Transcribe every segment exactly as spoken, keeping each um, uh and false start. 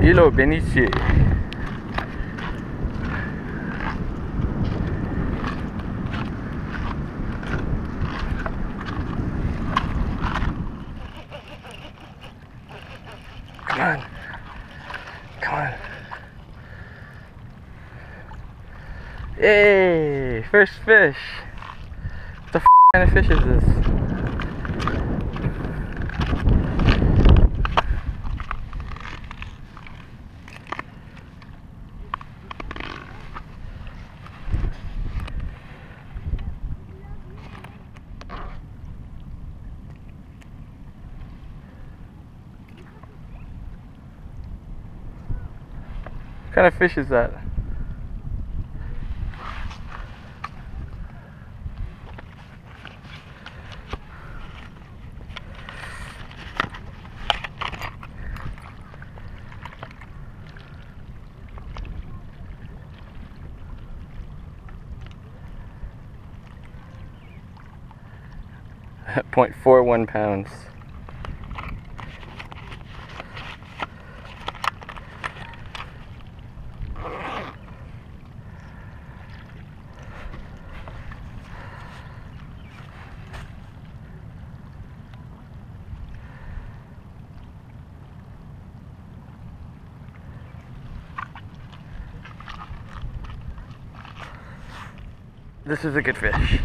Hello, bénitier. Come on. Come on. Hey, first fish. What the f kind of fish is this? What kind of fish is that? zero point four one pounds. This is a good fish.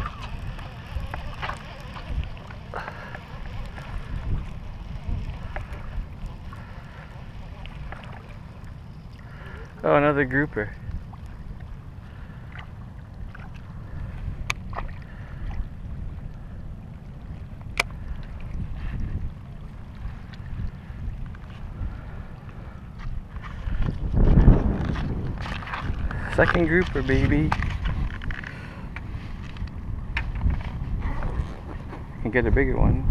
Oh, another grouper. Second grouper, baby. Can get a bigger one.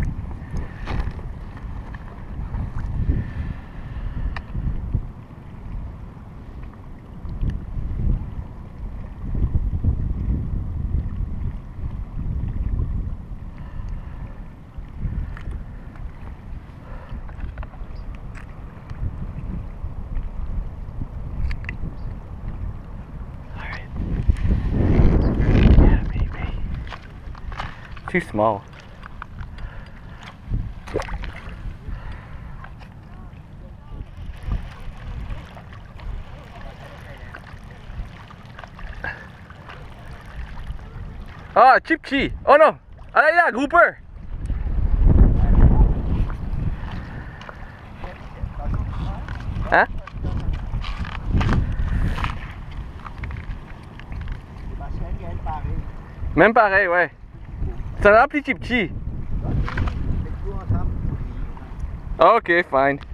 Alright. Yeah, baby. Too small. Ah, chipchi. Oh no. Alay na, grouper. Hein? Même pareil, ouais. C'est un appli chipchi. Ok, fine.